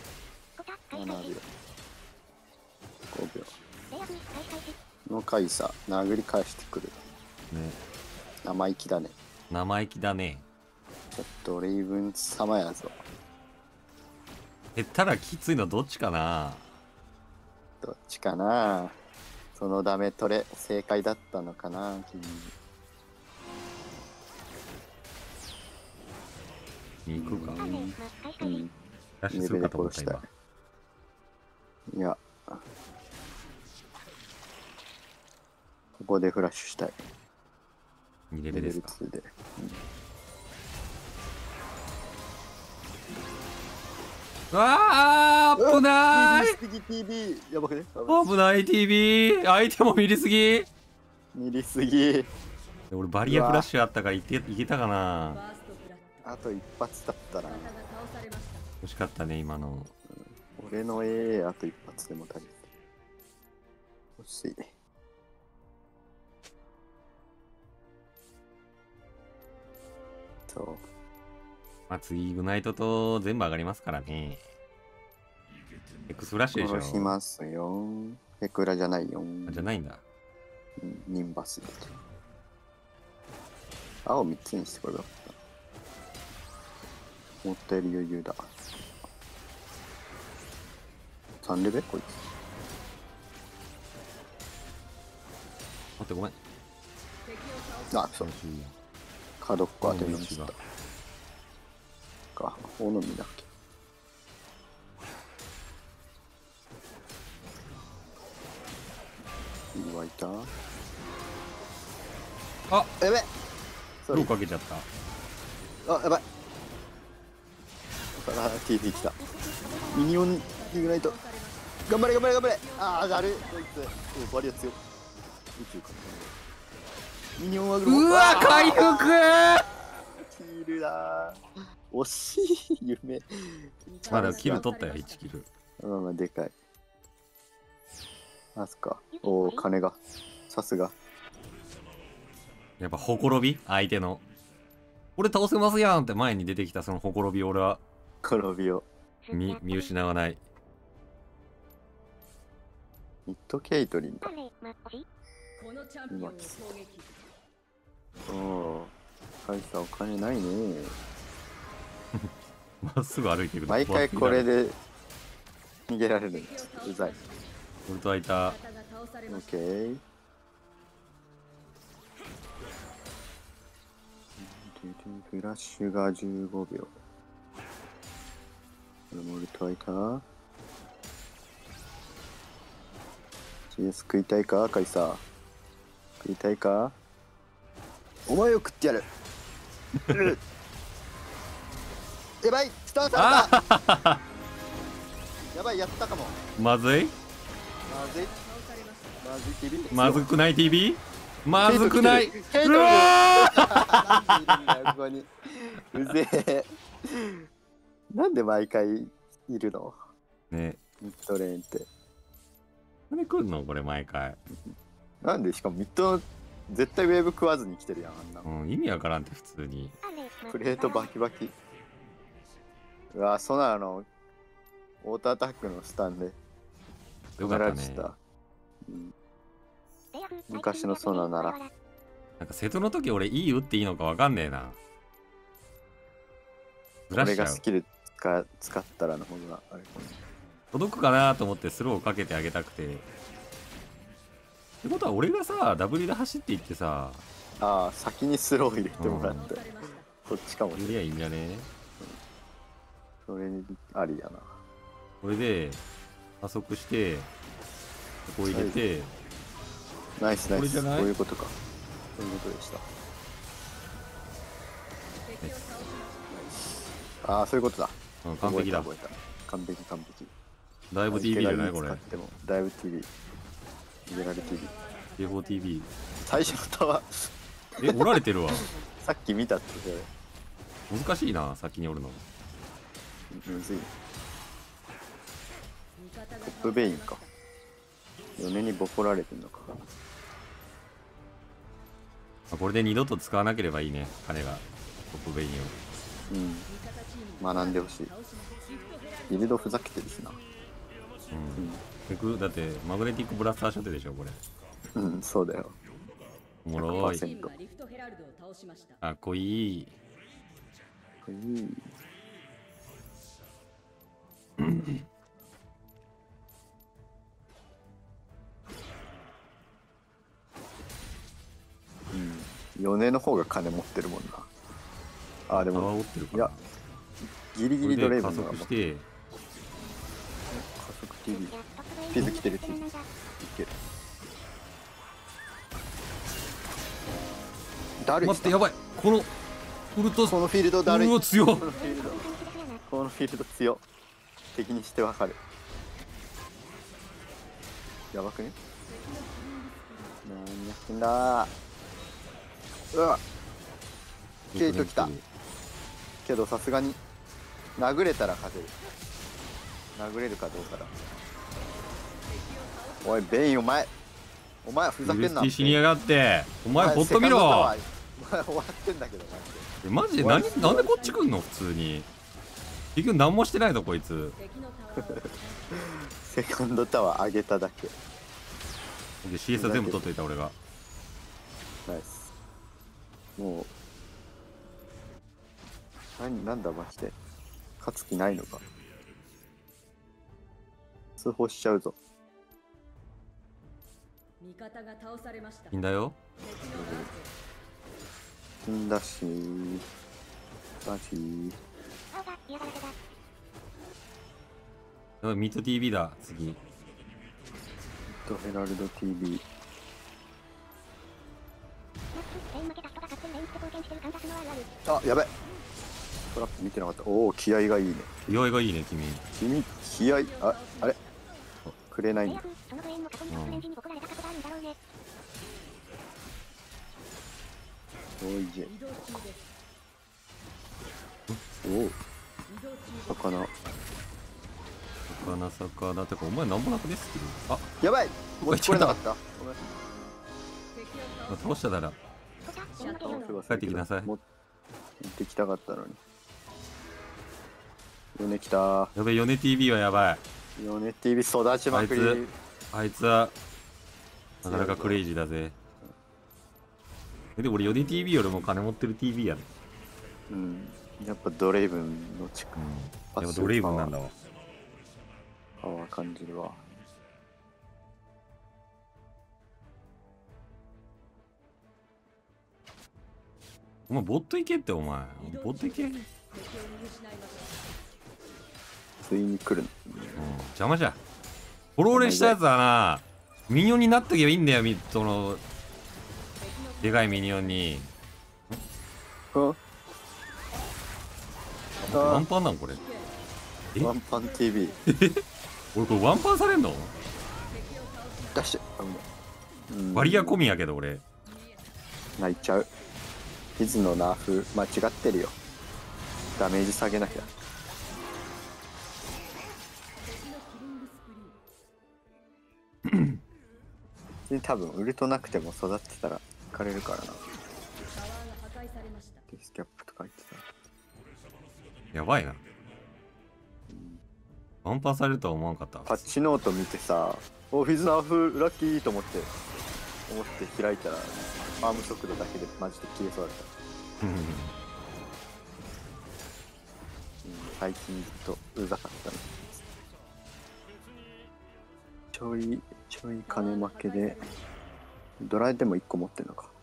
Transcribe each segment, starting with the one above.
7秒5秒のカイサ殴り返してくる。 ね、 生意気だね。 生意気だね。 ちょっとレイブン様やぞ。 減ったらきついのどっちかな。 どっちかな。そのダメ取れ正解だったのかな君。 に行くか。 うんラッシュするかと思った今。 いやここでフラッシュしたい。 2レベルですか。 レベル2で、 あー危ない。 見りすぎ TV やばくね。 危ない TV。相手も見りすぎ。 見りすぎ。 俺バリアフラッシュあったからいけたかな。 あと一発だったな。 惜しかったね今の。 俺のあと一発でも足りる。欲しい。そう。 まあ次イグナイトと全部上がりますからね。X フラッシュでしょ。 殺しますよ。ヘクラじゃないよ。 じゃないんだ。 ニンバス。青3つにしてこれだった。思ったより余裕だ。3レベルこいつ。 待ってごめん。 あ、そう。角っこ当てましたか。大野見だっけ。湧いた。 あ、 やべ。 どうかけちゃった。 あ、やばい。TV 来た。ミニオンイグナイト。頑張れ頑張れ頑張れ。ああ、だるいこいつ。バリア強い。宇宙か。ミニオンはうわ回復。 キルだ。惜しい夢。 まだキル取ったよ1キル。 まあでかい。あそっか。おお金が。さすが。 やっぱほころび相手の。俺倒せますやんって前に出てきたそのほころび俺は転びを見失わない。 ミッドケイトリンだ。おおカイサお金ないね。 まっすぐ歩いてる。 毎回これで逃げられるんですうざい。 ウルト開いた。 オッケー。フラッシュが15秒。これもウルト開いた。CS 食いたいかカイサ食いたいか。お前を食ってやる。やばいスターされた。やばいやったかも。 まずいまずいまずい TV まずくない TV まずくない。 うわーここにうぜえ。なんで毎回いるのね。 ミッドレーンってなんで来んのこれ毎回。 なんでしかもミッド絶対ウェーブ食わずに来てるやんあんな。 うん、意味わからんって普通に。 プレートバキバキ。うわソナーのオートアタックのスタンで止められてた、昔のソナーなら。 なんか瀬戸の時俺いい打っていいのかわかんねえな。ずらし俺ちゃう。 がスキル使ったらの方があれかも。 届くかなと思ってスローをかけてあげたくて。ってことは俺がさ W で走っていってさ。 ああ先にスロー入れてもらって、そっちかもしれない。 やりゃいいんじゃね。 それありやな。 これで加速してここ入れて。 ナイスナイス。 これじゃない？ こういうことか。そういうことでした。ああそういうことだ。 うん、完璧だ。 覚えた完璧完璧。 だいぶ TV じゃないこれ。 だいぶ TV。逃げられ TV。 K4TV。 最初のタワーおられてるわ。 さっき見たって難しいな、先におるの。 むずい。トップベインか。米にボコられてんのか。 これで二度と使わなければいいね、彼がトップベインを。 学んでほしい。ビルドふざけてるしな。 だってマグネティックブラスターショットでしょこれ。 そうだよ。 おもろい。 100%。 かっこいい。 米の方が金持ってるもんな。でもいやギリギリドレイブンの加速して。 加速 TV フィズ来てる TV いける。だるい。 待って、やばい。このウルトこのフィールドだるい。 うわ強っ。 このフィールド強っ。敵にしてわかる。やばくね。何やってんだ。うわケイト来たけどさすがに殴れたら勝てる。殴れるかどうかだ。おいベイン、お前ふざけんな。 死にやがって。お前ほっと見ろ。 お前終わってんだけどマジでなんでこっち来んの普通に。結局何もしてないぞこいつ。 セカンドタワー上げただけ。 で CS は全部取っといた俺が。 ナイス。もうなんだマジで勝つ気ないのか。通報しちゃうぞ。 味方が倒されました。 いいんだよ。 いいんだしだし。 ミッド TV だ次。 ミッドヘラルド TV。やべ。トラップ見てなかった。おお、気合がいいね。 気合がいいね君。 気合あれくれないんだ。おいじおお魚ってかお前なんもなくですけど。 やばい。持ちこれなかった。 倒したなら帰ってきなさい。 持ってきたかったのに。米来た。 やべえ、米 TV はやばい。 米 TV 育ちまくり。 あいつはなかなかクレイジーだぜ。で俺米 TV よりも金持ってる TV やね。 やっぱドレイブンのやっぱドレイブンなんだわ。 パワー感じるわ。 お前ボット行けってお前。ボット行け。 ついに来るの。 邪魔じゃ。フォローレしたやつはな、ミニオンになっとけばいいんだよ。そのでかいミニオンに。ワンパンなんこれ。 ワンパン TV。 俺これワンパンされんの？ 出して。 バリア込みやけど俺。 泣いちゃう。ヒズのナーフ間違ってるよ。ダメージ下げなきゃ。多分ウルトなくても育ってたらいかれるからな。ディスキャップとか言ってたらやばいな。ワンパンされるとは思わんかった。 パッチノート見てさ、おフィズナーフラッキーと思って開いたらアーム速度だけでマジで消えそうだった。最近ずっとうざかったね。ちょい金負けでドライでも1個持ってんのか。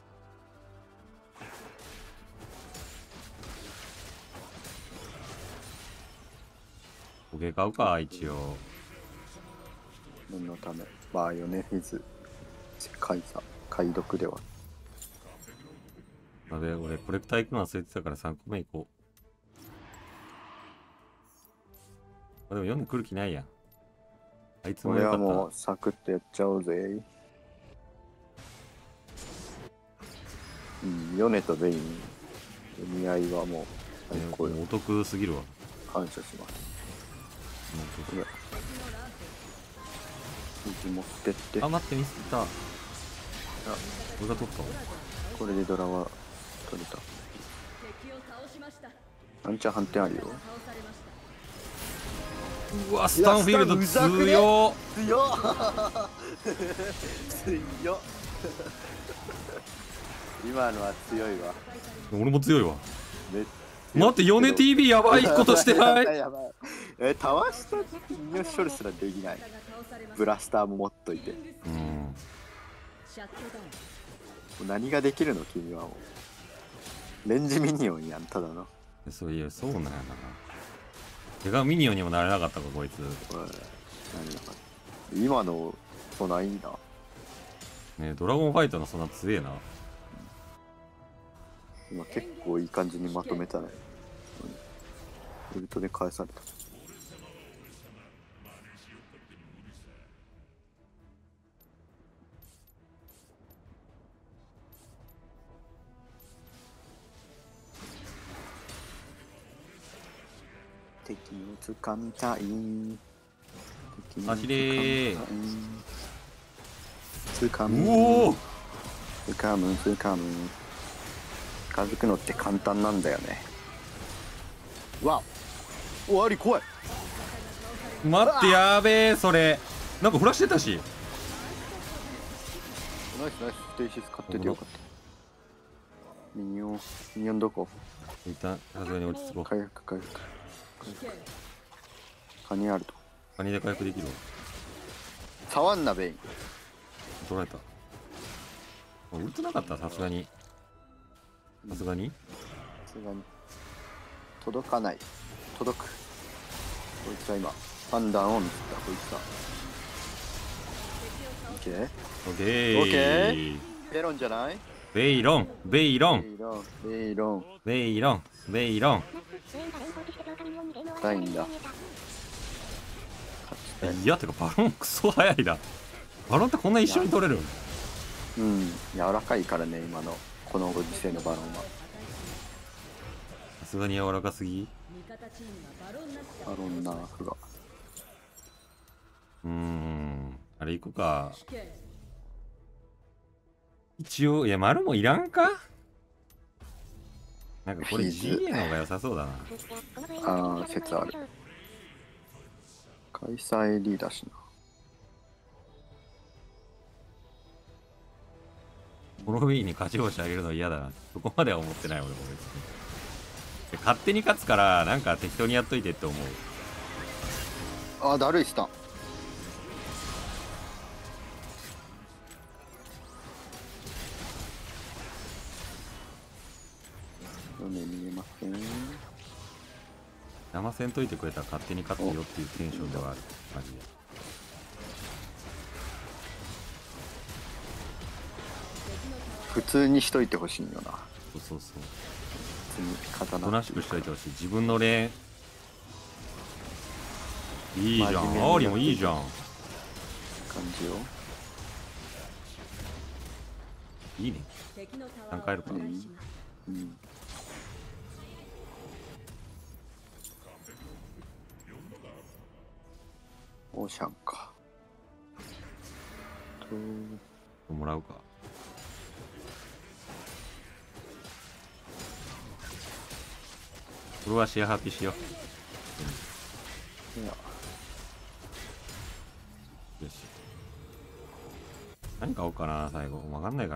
ボケ買うか一応。 念のためバーヨネフィズ解読では。 やべえ、俺コレクター行くの忘れてたから3個目行こう。でも読んでくる気ないやん。あいつもよかった。 俺はもうサクッとやっちゃおうぜ。ヨネとベイン意味合いはもう最高よ。 お得すぎるわ。 感謝します。これ水持ってってあ、待って、ミスった。俺が取ったわ。 これでドラは取れた。 敵を倒しました。 アンチャー反転あるよ。 倒されました。 うわ、スタンフィールドいやスタンうざくね強っ。 強っ強っ今のは強いわ。 俺も強いわ。 めっ待って、ヨネ TV やばいことしてない。 やばい。タワー下にミニオン処理すらできない。ブラスターも持っといて。 うんシャットダウン。 何ができるの君はもう。レンジミニオンやん、ただの。 そういや、そうなんやな。手がミニオンにもなれなかったか、こいつ。 何だか今のそんないいな。 ね、ドラゴンファイトのそんな強えな。 今結構いい感じにまとめたね。ウルトで返された。敵を掴みたい。敵を走れー。 掴む。 おお。 掴む。近づくのって簡単なんだよね。わっ、終わり怖い。 待って、やべえ、それ。なんかフラッシュ出たし。 ナイスナイス、ステイシス買っててよかった。ミニオンどこ？ 一旦さすがに落ち着こう。 回復。カニあると。 カニで回復できるわ。 触んなベイン。 取られた。ウルトなかったさすがに。さすがに届かない。届く。こいつは今判断をミスった。こいつはオッケーオッケー。 オッケー。ベロンじゃない？ ベイロン。 ベイロンたいんだ。 いや、てかバロンクソ早いな。バロンってこんな一緒に取れる？ うん、柔らかいからね、今のこのご時世のバロンは。 さすがに柔らかすぎ。 バロンナーフがあれ行こうか。一応、いや、丸もいらんか。なんかこれ GA の方が良さそうだな。 ああ、説ある。開催リーダーしな。 この Wii に勝ち星あげるの嫌だな。そこまでは思ってない俺も別に。勝手に勝つからなんか適当にやっといてって思う。 ああ、だるいスタン。見えません。 騙せんといてくれたら勝手に勝つよっていうテンションではある。マジで。 普通にしといてほしいよな。 そうそうそう。 普通に刀。 おとなしくしといてほしい。自分のレーン。いいじゃん。 真面目にアーリーもいいじゃん。 感じよ。 いいね。何回あるか。 うん。オーシャンか。 もらうか。これはシェアハピしよう。 いや、 よし。何買おうかな、最後。わかんないから。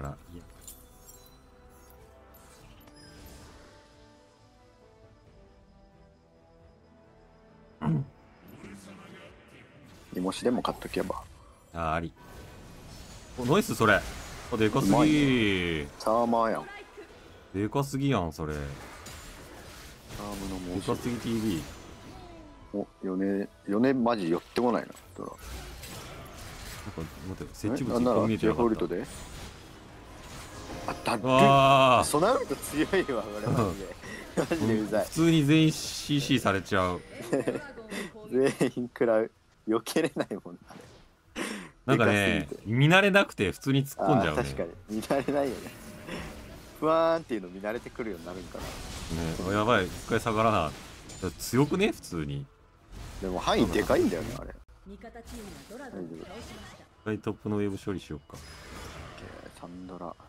煮干しでも買っとけば。 あり。お、ナイスそれ。あ、でかすぎ。 サーマーやん。 でかすぎやん、それ。 サームのでかすぎ TV。 お、米マジ寄ってこないな。ドラ。 なんか、待って、設置物なんなら見えてなかったジェフォルト。で。あ、だっああ。 ソナウルト強いわ、これマジで。マジでうざい普。通に全員 CC されちゃう。 全員食らう。避けれないもんな。 なんかねでかすぎて見慣れなくて普通に突っ込んじゃうね。 確かに見られないよね。 ふわーんっていうの見慣れてくるようになるんかな。 ね、やばい、一回下がらな。強くね普通に。 でも範囲でかいんだよねあれ。 味方チームがドラゴンを倒しました。 一回トップのウェーブ処理しようか。 サンドラオ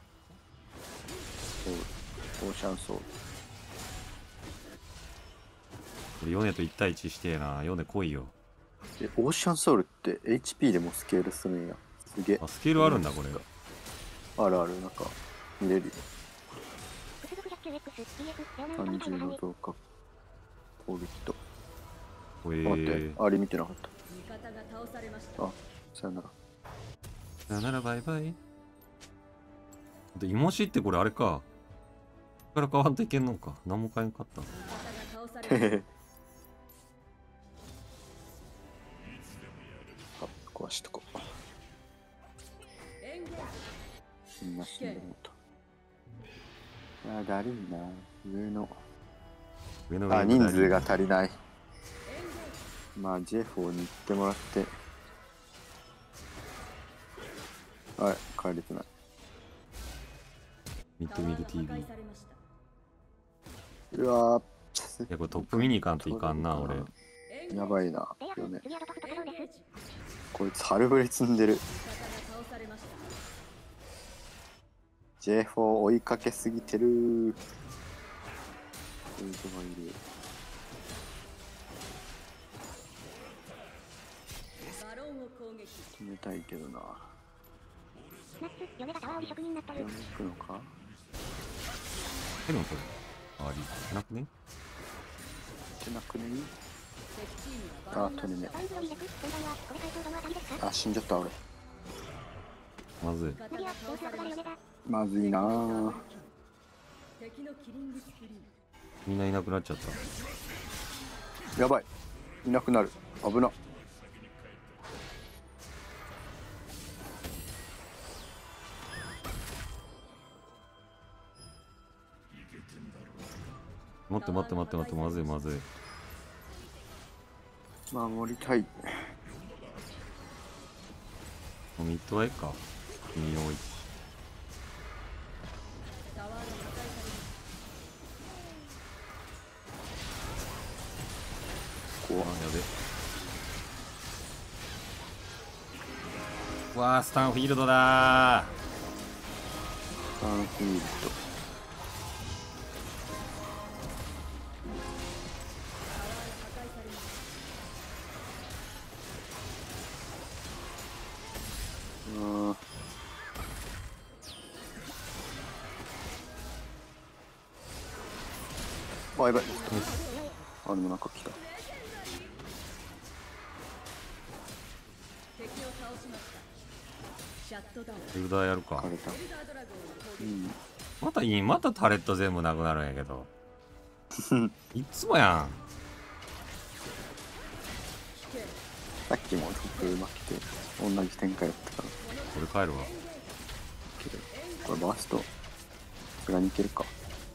ーシャンソー俺ヨネと1対1してえな。ヨネ来いよ。 ル。オーシャンソウルって HP でもスケールするんや。すげえ。 あ、スケールあるんだこれ。 あるある、なんか見れるよ。30の増加攻撃と。待ってあれ見てなかった。 味方が倒されました。 あ、さよなら。 さよならバイバイ。で、イモシってこれあれか。ここから変わっていけんのか。何も変えんかった。 味方が倒されました。 あ、壊しとこう。 エンゲージ。 みんな死んでもうた。あ、だるいな。上の。 上のあ、人数が足りない。 エンゲージ。 まあ、ジェフォーに行ってもらって。はい、帰れてない。 ミッドミル TV。いタワーが破壊されました。 うわや、これトップ見に行かんといかんな、俺。 ー、やばいな。よね。 エンゲージ。 こいつ、ハルブレ積んでる。 味方が倒されました。 ジェフォー追いかけすぎてる。こういう人がいる。 バロンを攻撃。 止めたいけどな。 嫁がタワー売り職人になったる。 行くのか。 でもこれ。あり。なくねってなくね。 敵チームがバロあ、 ン取れね。 バウンズの離陸、問題はこれ回答どのあたりですか？ あ、死んじゃった俺。 まずい。 味方が倒されました。 まずいなぁ。 敵のキリングスプリー。 みんないなくなっちゃった。 やばい。いなくなる。危な。 待って待って待って待って、まずいまずい。 守りたい。 ミッドはええか。君多い。 タワーが破壊されまこう。 あ、やべ。わあ、スタンフィールドだサンフィールド。あ、やばい。あ、でもなんか来た。 敵を倒しました。シャットダウン。 エルダーやるか枯。れた。 エルダードラゴンを攻撃。 うん。 またいい、またタレット全部なくなるんやけど。いっつもやん。 危険。 さっきもトップ負けて同じ展開だったから。 俺帰るわ。 けどこれバーストさすがにいけるか。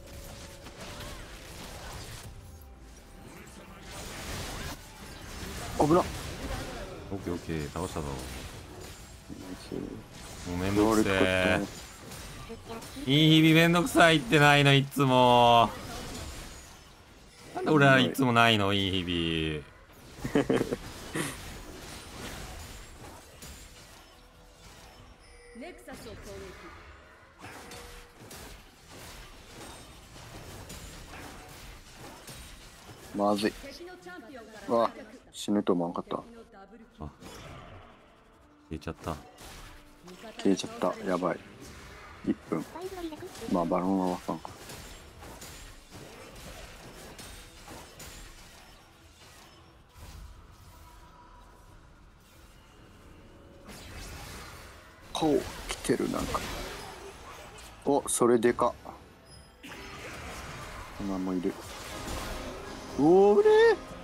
危なっ。 オッケーオッケー、倒したぞ。 ナイもうめんどくせえ。 スいい日々めんどくさいってないの、いつも。なんで俺らいつもないの、いい日々。 ネクサスを攻撃。 まずい。 敵のチャンピオンからうわ脱却。 死ぬと思わんかった。 敵のダブルキル。 あ、消えちゃった。 消えちゃった。やばい。1分。 バウンズの離陸。 まあバロンはわかんか。ほう、来てるなんか。お、それでか。今もいる。おれ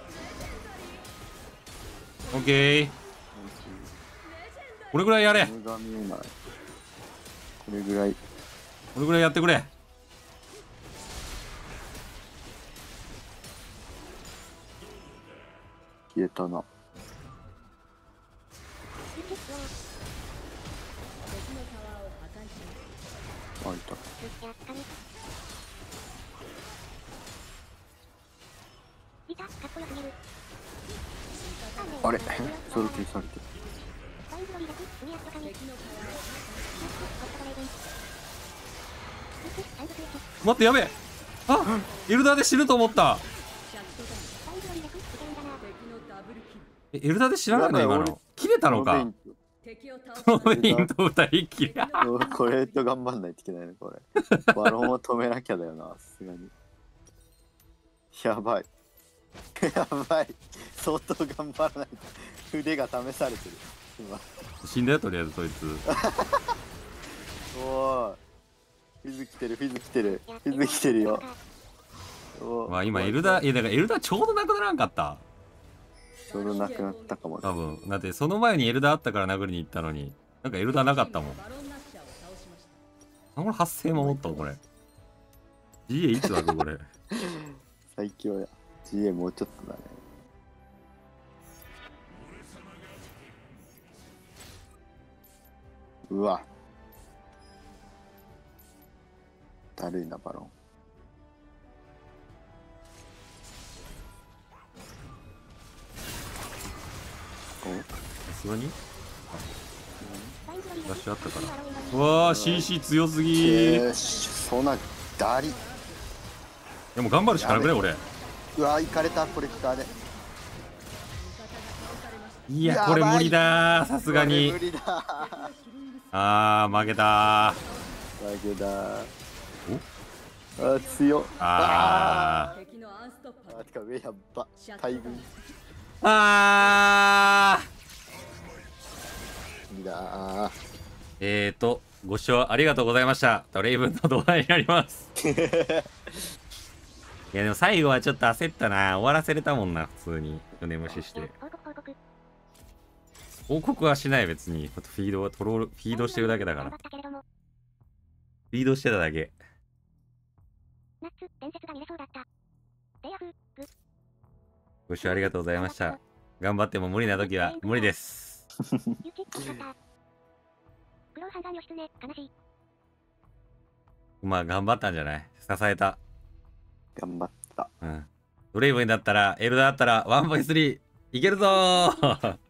オッケー。これぐらいやれ。 これが見えない。これぐらい。 これぐらいやってくれ。 消えたな。 敵のタワーを破壊しましあいた。 よっしゃ、掴む。いた、かっこよすぎる。 あれソロキルされてる。 ワインズのリーダー、スミアスとかに。 敵のパワーナッツ、ホットドレーブン。ナッツ、サイドスイッチ。 待ってやべえ。あ、エルダーで死ぬと思った。 シャットダウン。 ワインズのリーダー、いけるんだな。 敵のダブルキル。 エルダーで死なないの今の。切れたのか。 敵を倒トしたメインと二人っきり。 これと頑張んないといけないのこれ。バロンを止めなきゃだよな、さすがに。やばい。やばい。相当頑張らないと。腕が試されてる。今。 死んだよとりあえずそいつ。 おーい。フィズ来てる、フィズ来てる。フィズ来てるよ。おーまあ今エルダー、いやだからエルダーちょうどなくならんかった。 ちょうどなくなったかもね。 多分。だってその前にエルダーあったから殴りに行ったのに、なんかエルダーなかったもん。 バロンナッシャーを倒しました。 これ発生守ったのこれ。GA いつだぞこれ。 最強や。GA もうちょっとだね。うわ。だるいな、バロン。 さすがにワインズのリーダー、 ラッシュあったから。 ううわー CC 強すぎー。 そんな、ダリ。 でも頑張るしかなくね俺。 うわ、行かれた、コレクターで。 いやこれ無理だーさすがにこれ無。理だ。 あー負けた負けだ。 ー。 あ、強っ。 あ敵のアンストッパーあ、てか上やっば。 シャットダウン大群。 あ無理だ。 ご視聴ありがとうございました。レイブンの動画になります。いやでも最後はちょっと焦ったな。終わらせれたもんな、普通に。米無視して。 報告、報告。 報告はしない別に。フィードはトロール、フィードしてるだけだから。 頑張ったけれども、 フィードしてただけ。 ナッツ、伝説が見れそうだった。レイヤフ、グ。 ご視聴ありがとうございました。頑張っても無理な時は無理です。 ユキ、よかった。クローハンガン義経、悲しい。 まあ頑張ったんじゃない？支えた。 頑張った。 うん。ドレイブンだったら、エルダーだったら、1V3 いけるぞー